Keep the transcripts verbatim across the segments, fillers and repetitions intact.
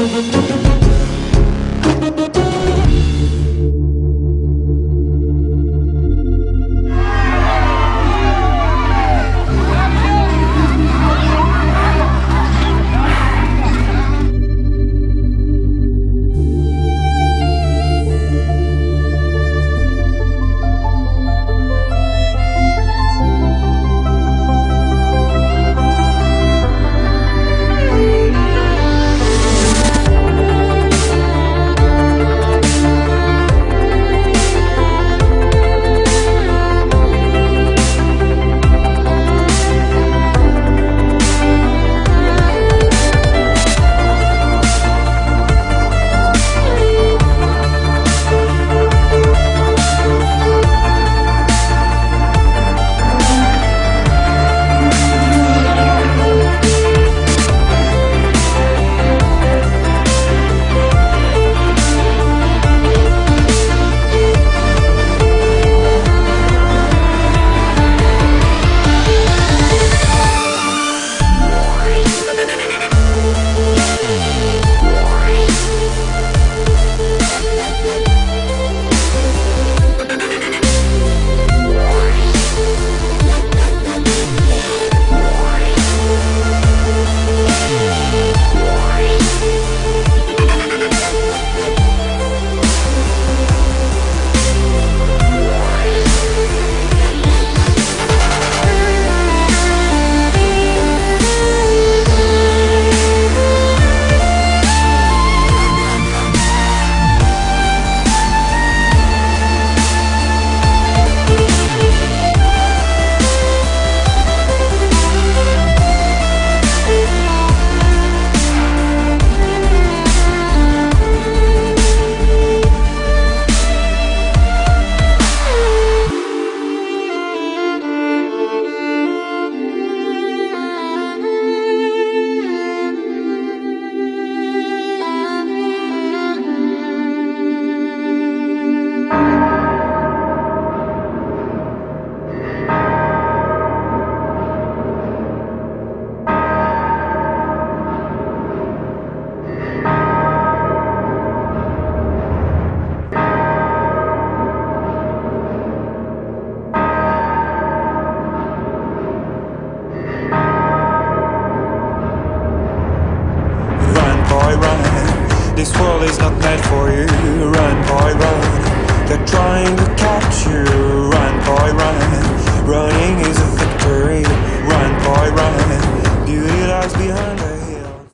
This world is not meant for you. Run, boy, run. They're trying to catch you. Run, boy, run. Running is a victory. Run, boy, run. Beauty lies behind the hill.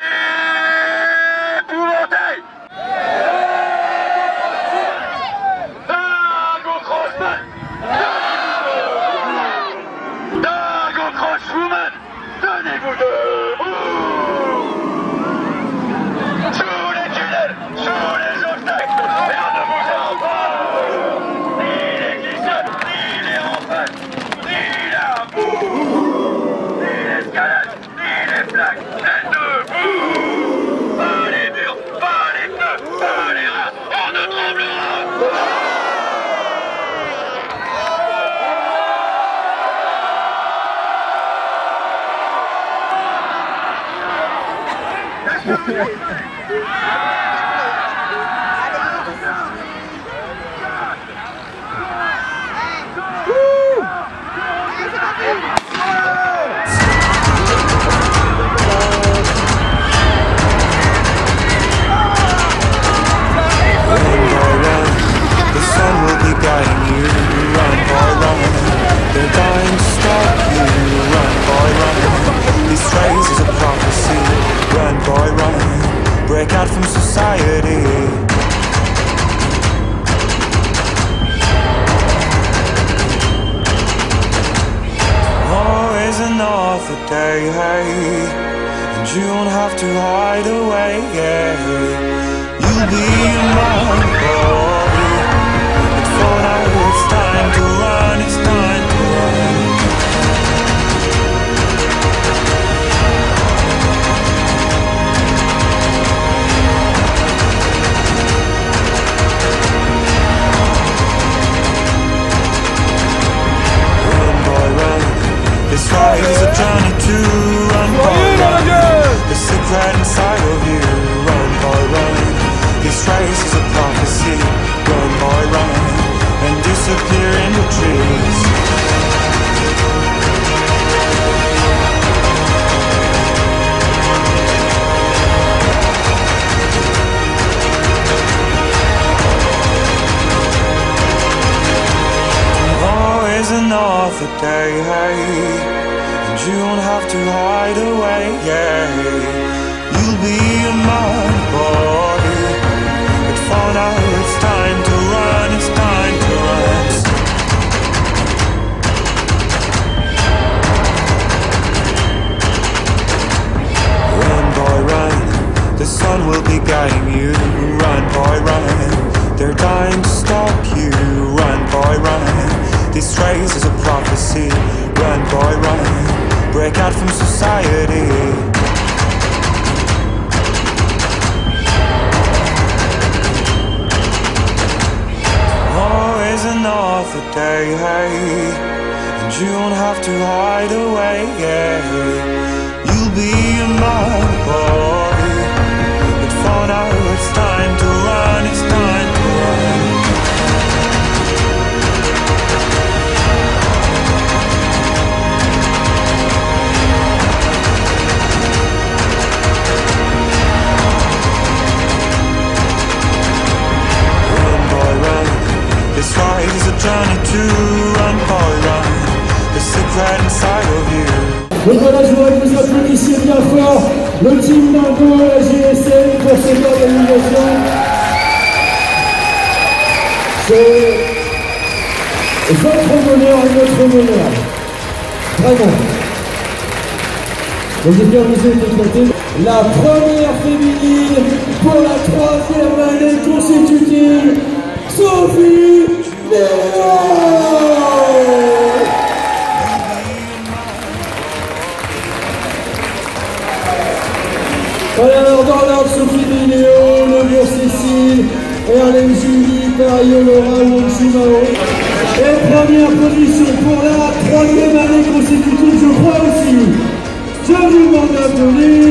Dingo Cross, Dingo Cross, woman. Tenez-vous debout. Sous les tunnels, sous les obstacles, rien ne vous empêche. Ni les glissades, ni les rampades, ni la boue, ni l'escalade, ni les flaques, êtes debout. Pas les murs, pas les pneus, pas les rats, on ne tremblera. Break out from society. Always another day, hey, and you won't have to hide away, yeah. You'll be a man, but for now it's time to run, it's time to run. This ride is a journey to run, boy, run. The secret inside of you, run, boy, be in my body. But for now it's time to run, it's time to run. Run boy run, the sun will be guiding you. Run boy run, they're dying to stop you. Run boy run, this race is a prophecy. Run boy run, break out from society. Always another day, hey, and you don't have to hide away, yeah. You'll be in my body, but for now it's time to run, it's time to run. This ride is a journey to run, boy, run. The secret inside of you. Donc voilà, je voudrais que vous applaudissiez bien fort le team Dingo, la G S M pour cette organisation. C'est votre bonheur et notre bonheur. Vraiment. Donc j'espère que vous êtes éclatés. La première féminine pour la troisième année consécutive. Sophie Léo. Voilà, alors dans l'ordre, Sophie Léo, Mauger Cécile, Erlen Julie, Pario Laura, Wonsu Mao. Et première position pour la troisième année consécutive, je crois aussi. Je vous demande d'applaudir.